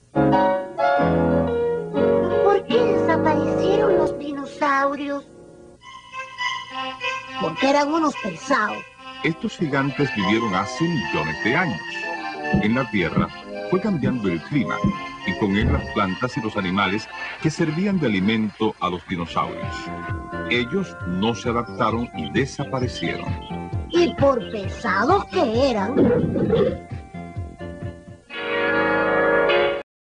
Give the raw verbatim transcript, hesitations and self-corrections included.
¿Por qué desaparecieron los dinosaurios? Porque eran unos pesados. Estos gigantes vivieron hace millones de años. En la Tierra fue cambiando el clima y con él las plantas y los animales que servían de alimento a los dinosaurios. Ellos no se adaptaron y desaparecieron. Y por pesados que eran,